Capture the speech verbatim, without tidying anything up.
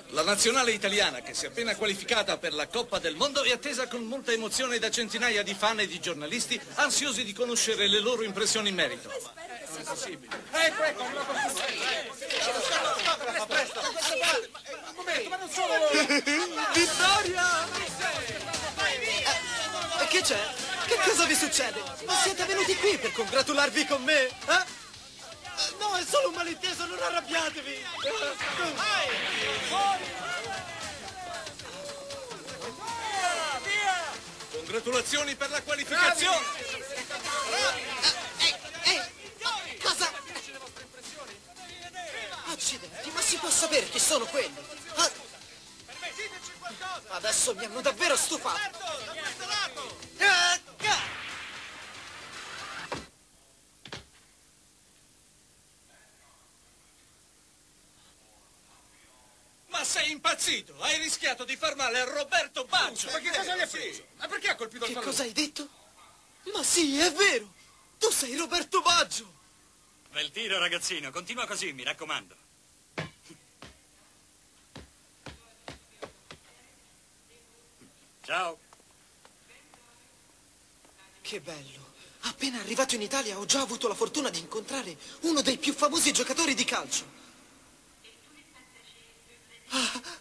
La nazionale italiana, che si è appena qualificata per la Coppa del Mondo, è attesa con molta emozione da centinaia di fan e di giornalisti ansiosi di conoscere le loro impressioni in merito. Non è possibile. Ecco, ecco, non lo posso dire. Presto. Un momento, ma non solo loro. Vittoria! E che c'è? Che cosa vi succede? Ma siete venuti qui per congratularvi con me? Eh? No, è solo un malinteso, non arrabbiatevi! Congratulazioni per la qualificazione! Ehi, ehi! Cosa? Accidenti, ma si può sapere chi sono quelli? Ah. Adesso mi hanno davvero stufato! Ah, ah. Ma sei impazzito? Hai rischiato di far male a Roberto Baggio! Ma che cosa gli ha preso? Ma perché ha colpito il Che pallone? cosa hai detto? Ma sì, è vero! Tu sei Roberto Baggio! Bel tiro, ragazzino. Continua così, mi raccomando. Ciao. Che bello! Appena arrivato in Italia ho già avuto la fortuna di incontrare uno dei più famosi giocatori di calcio. Ah,